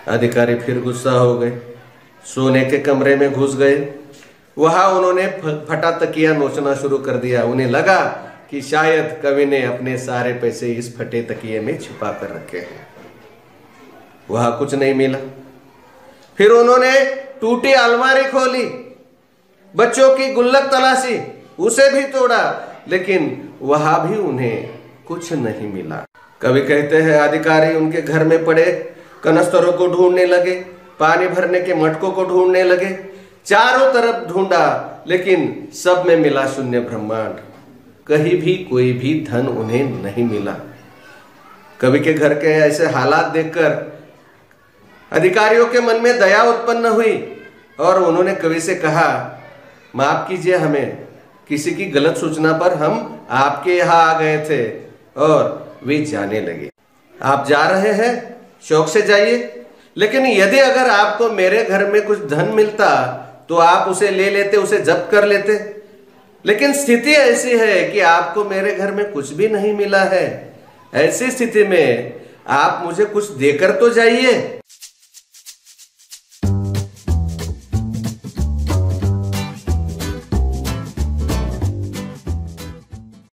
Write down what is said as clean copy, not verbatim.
अधिकारी फिर गुस्सा हो गए, सोने के कमरे में घुस गए। वहां उन्होंने फटा तकिया नोचना शुरू कर दिया। उन्हें लगा कि शायद कवि ने अपने सारे पैसे इस फटे तकिए में छिपा कर रखे हैं। वहां कुछ नहीं मिला। फिर उन्होंने टूटी अलमारी खोली, बच्चों की गुल्लक तलाशी, उसे भी तोड़ा, लेकिन वहां भी उन्हें कुछ नहीं मिला। कवि कहते हैं अधिकारी उनके घर में पड़े कनस्तरों को ढूंढने लगे, पानी भरने के मटकों को ढूंढने लगे, चारों तरफ ढूंढा, लेकिन सब में मिला शून्य ब्रह्मांड। कहीं भी कोई भी धन उन्हें नहीं मिला। कवि के घर के ऐसे हालात देखकर अधिकारियों के मन में दया उत्पन्न हुई और उन्होंने कवि से कहा, माफ कीजिए, हमें किसी की गलत सूचना पर हम आपके यहाँ आ गए थे। और वे जाने लगे। आप जा रहे हैं, शौक से जाइए, लेकिन यदि अगर आपको मेरे घर में कुछ धन मिलता तो आप उसे ले लेते, उसे जब्त कर लेते। लेकिन स्थिति ऐसी है कि आपको मेरे घर में कुछ भी नहीं मिला है। ऐसी स्थिति में आप मुझे कुछ देकर तो जाइए।